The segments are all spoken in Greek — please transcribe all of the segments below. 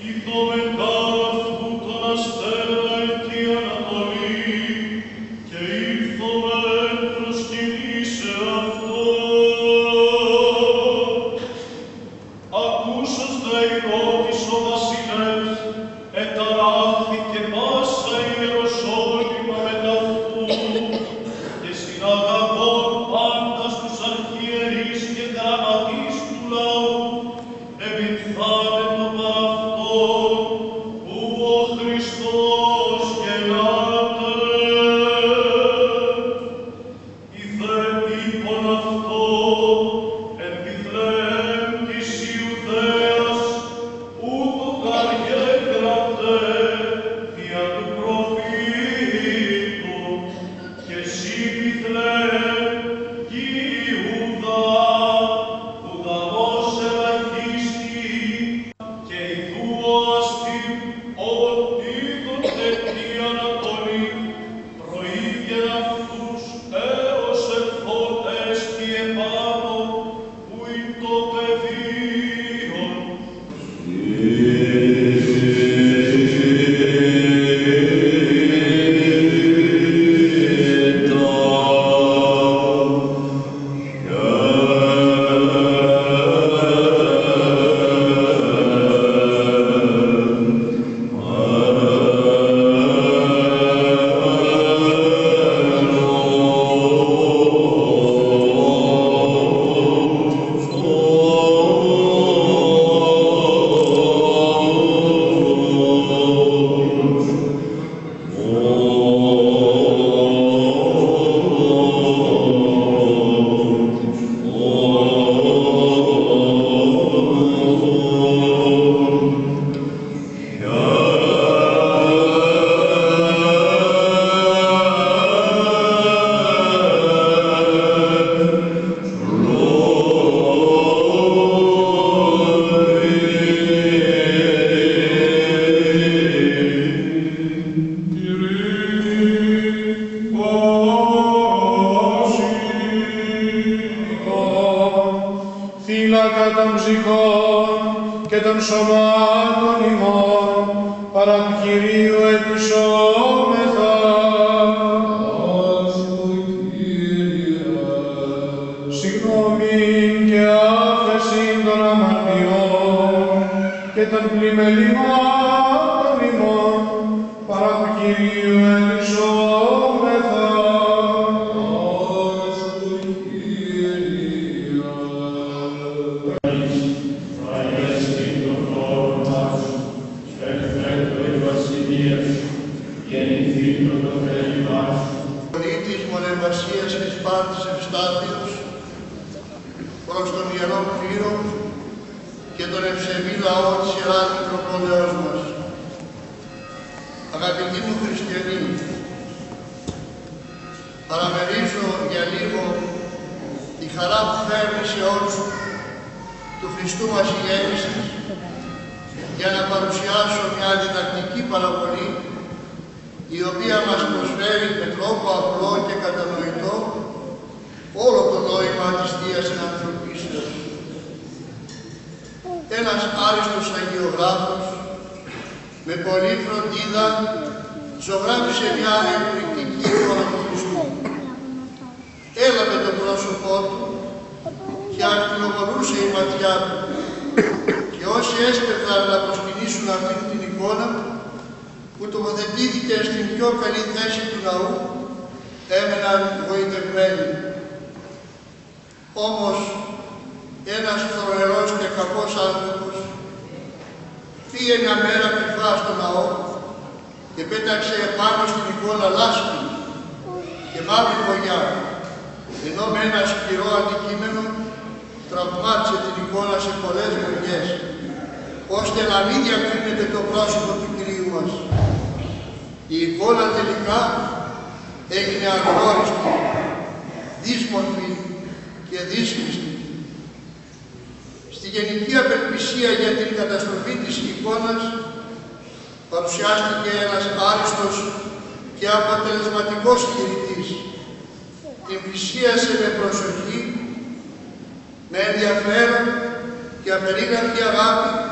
με ενδιαφέρον και απερίγραπτη αγάπη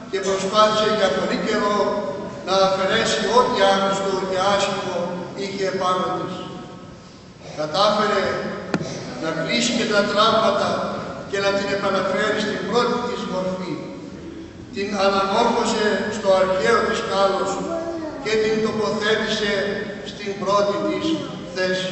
και προσπάθησε για πολύ καιρό να αφαιρέσει ό,τι άγνωστο και άσχημο είχε επάνω της. Κατάφερε να κλείσει και τα τραύματα και να την επαναφέρει στην πρώτη της μορφή. Την αναμόρφωσε στο αρχαίο της κάλος και την τοποθέτησε στην πρώτη της θέση.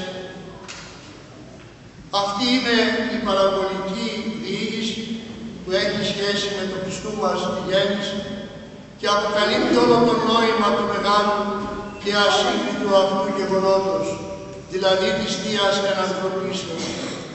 Αυτή είναι η παραβολική διήγηση που έχει σχέση με το Χριστού μας τη γέννηση και αποκαλύπτει όλο το νόημα του μεγάλου και ασύγκριτου αυτού γεγονότος, δηλαδή της Θείας Ενανθρωπίσεως.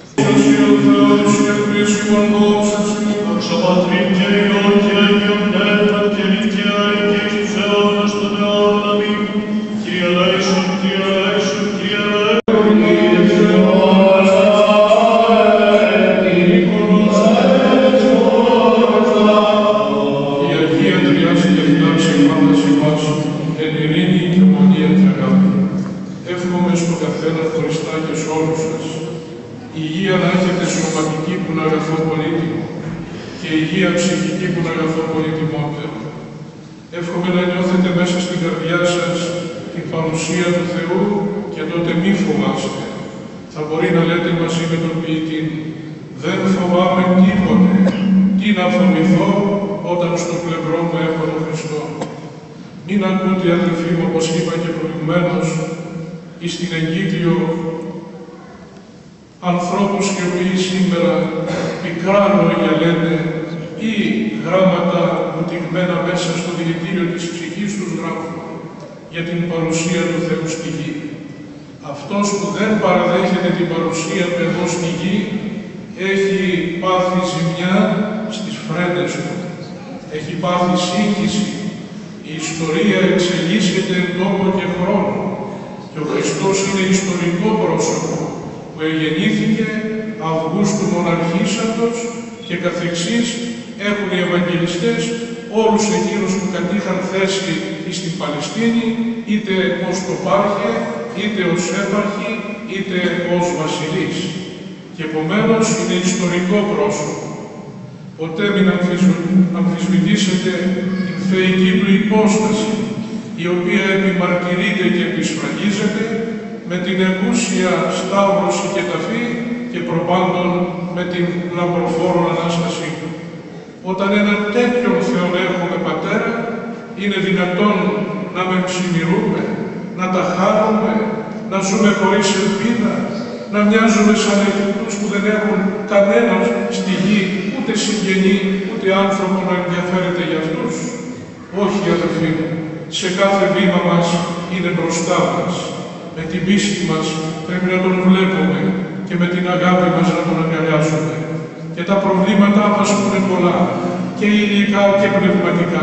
Εύχομαι στον καθένα χωριστά και σε όλους σας υγεία να έχετε σωματική που να αγαθώ πολύτιμο και υγεία ψυχική που να αγαθώ πολύτιμότερο. Εύχομαι να νιώθετε μέσα στην καρδιά σας την παρουσία του Θεού και τότε μη φοβάστε. Θα μπορεί να λέτε μαζί με τον ποιητή, δεν φοβάμαι τίποτε, τι να φοβηθώ όταν στο πλευρό μου έχω τον Χριστό. Μην ακούτε, αδελφοί μου, όπως είπα και προηγουμένως, εις την εγκύκλιο ανθρώπους οι οποίοι σήμερα πικρά λόγια λένε ή γράμματα βουτυγμένα μέσα στο δηλητήριο της ψυχής τους γράφουν για την παρουσία του Θεού στη γη. Αυτός που δεν παραδέχεται την παρουσία του εδώ στη γη έχει πάθει ζημιά στις φρέντες του. Έχει πάθει σύγχυση. Η ιστορία εξελίσσεται εν τόπο και χρόνο. Και ο Χριστός είναι ιστορικό πρόσωπο που εγεννήθηκε Αυγούστου Μοναρχήσαντος και καθεξής έχουν οι Ευαγγελιστές όλους εκείνους που κατήχαν θέση στην Παλαιστίνη, είτε ως τοπάρχε, είτε ως έπαρχοι, είτε ως βασιλείς. Και επομένως είναι ιστορικό πρόσωπο. Ποτέ μην αμφισβητήσετε την θεϊκή του υπόσταση, η οποία επιμαρτυρείται και επισφραγίζεται με την εκούσια σταύρωση και ταφή και προπάντων με την λαμπροφόρο Ανάστασή του. Όταν ένα τέτοιον Θεόν έχουμε Πατέρα, είναι δυνατόν να με ψημιρούμε, να τα χάνουμε, να ζούμε χωρίς ελπίδα, να μοιάζουμε σαν εκείνους που δεν έχουν κανέναν στη γη, ούτε συγγενή, ούτε άνθρωπο να ενδιαφέρεται για αυτούς. Όχι, αδελφοί μου, σε κάθε βήμα μας είναι μπροστά μας. Με την πίστη μας πρέπει να τον βλέπουμε και με την αγάπη μας να τον αγκαλιάσουμε. Και τα προβλήματά μας που είναι πολλά, και υλικά και πνευματικά,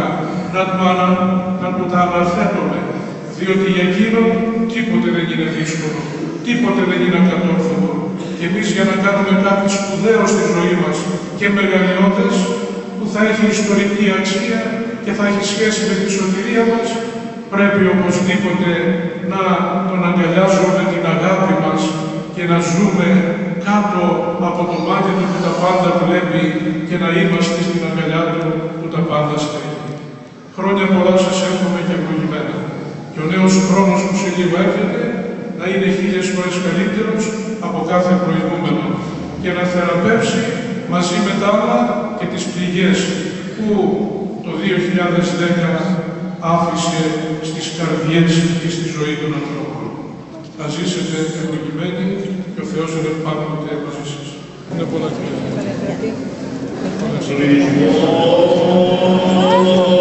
να του τα αναθέτουμε, διότι για εκείνον τίποτε δεν είναι δύσκολο, τίποτε δεν είναι ακατόρθωτο. Και εμείς για να κάνουμε κάτι σπουδαίο στη ζωή μας και μεγαλειώδες, που θα έχει ιστορική αξία και θα έχει σχέση με τη σωτηρία μας, πρέπει οπωσδήποτε να τον αγκαλιάζουμε με την αγάπη μας και να ζούμε κάτω από το μάτι του που τα πάντα βλέπει και να είμαστε στην αγκαλιά του που τα πάντα στέλνει. Χρόνια πολλά σας εύχομαι και ευλογημένα. Και ο νέος χρόνος που σε λίγο έρχεται να είναι 1000 φορές καλύτερος από κάθε προηγούμενο και να θεραπεύσει μαζί με τα άλλα και τις πληγές που το 2010 άφησε στις καρδιές και στη ζωή των ανθρώπων. Να ζήσετε ευλογημένοι και ο Θεός είναι πάντοτε μαζί σας. Είναι πολλά και